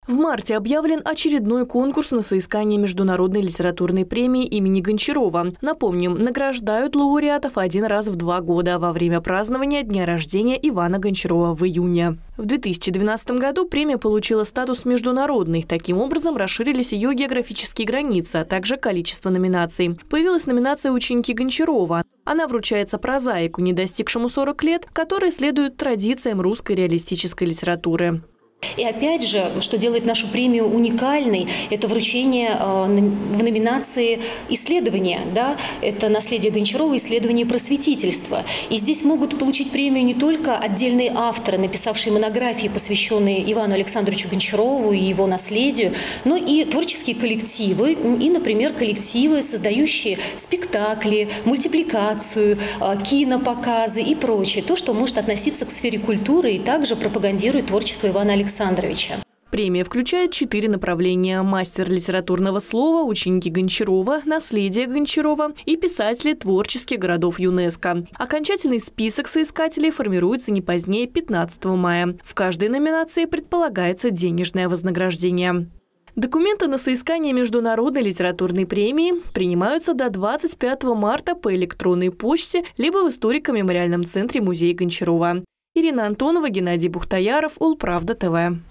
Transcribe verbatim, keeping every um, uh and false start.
В марте объявлен очередной конкурс на соискание Международной литературной премии имени Гончарова. Напомним, награждают лауреатов один раз в два года во время празднования дня рождения Ивана Гончарова в июне. В две тысячи двенадцатом году премия получила статус международной. Таким образом, расширились ее географические границы, а также количество номинаций. Появилась номинация «Ученики Гончарова». Она вручается прозаику, не достигшему сорок лет, который следует традициям русской реалистической литературы. И опять же, что делает нашу премию уникальной, это вручение в номинации исследования. Да? Это наследие Гончарова, исследование просветительства. И здесь могут получить премию не только отдельные авторы, написавшие монографии, посвященные Ивану Александровичу Гончарову и его наследию, но и творческие коллективы, и, например, коллективы, создающие спектакли, мультипликацию, кинопоказы и прочее. То, что может относиться к сфере культуры и также пропагандирует творчество Ивана Александровича. Премия включает четыре направления: мастер литературного слова, ученики Гончарова, наследие Гончарова и писатели творческих городов ЮНЕСКО. Окончательный список соискателей формируется не позднее пятнадцатого мая. В каждой номинации предполагается денежное вознаграждение. Документы на соискание Международной литературной премии принимаются до двадцать пятого марта по электронной почте либо в историко-мемориальном центре музея Гончарова. Ирина Антонова, Геннадий Бухтаяров, Улправда ТВ.